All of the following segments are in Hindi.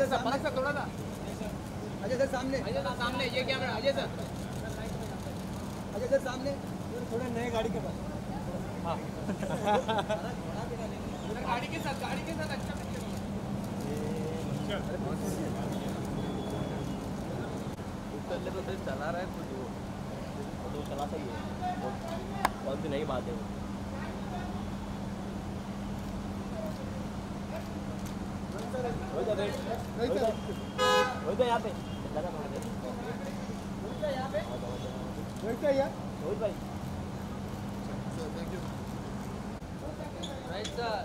पलक सर थोड़ा सा। अजय सर सामने, अजय सर सामने, ये camera Ajay sir. Ajay sir सामने, थोड़ा नए गाड़ी के पास। हाँ गाड़ी के साथ अच्छा पिक्चर। तो चला रहा है तो चला सही है, बहुत भी नई बात है। यहाँ पे रोहित भाई राइट सर।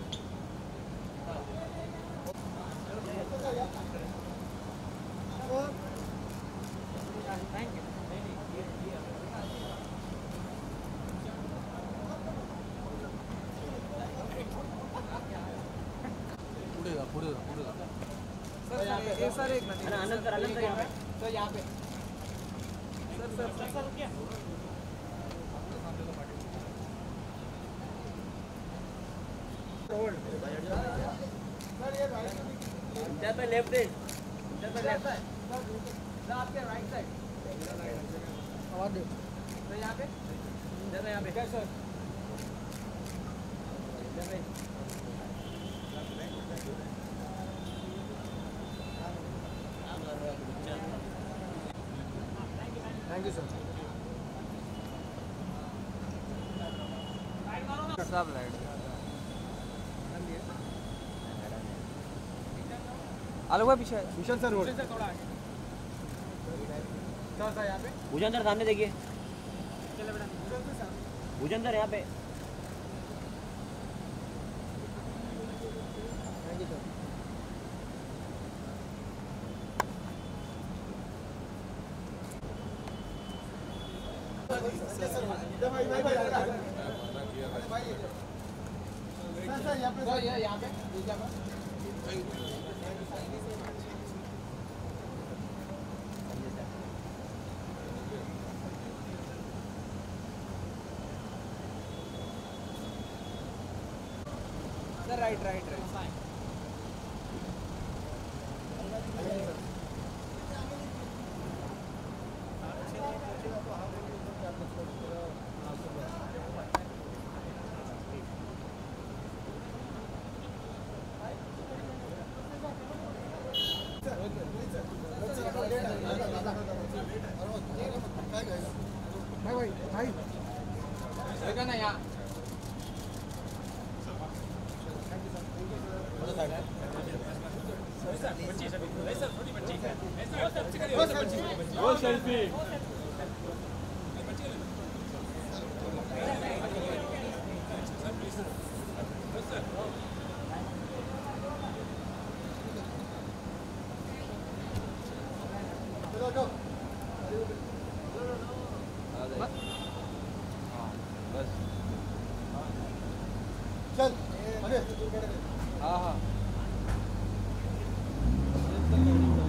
Thank you. पुढे सर एक मिनट आनंद सर यहाँ पे सर, यहाँ पे सर क्या इधर पे लेफ्ट है, सर आपके राइट साइड आवाज दे सर, यहाँ पे क्या सर? Thank you sir. सब लाइट आलू का पीछे भूषण सर रोड। सर थोड़ा आगे सर यहाँ पे भूषण सर सामने देखिए, चले बेटा। भूषण सर यहाँ पे। Thank you sir. यहाँ पे सर राइट भाई ना यहाँ सेल्फी चल हाँ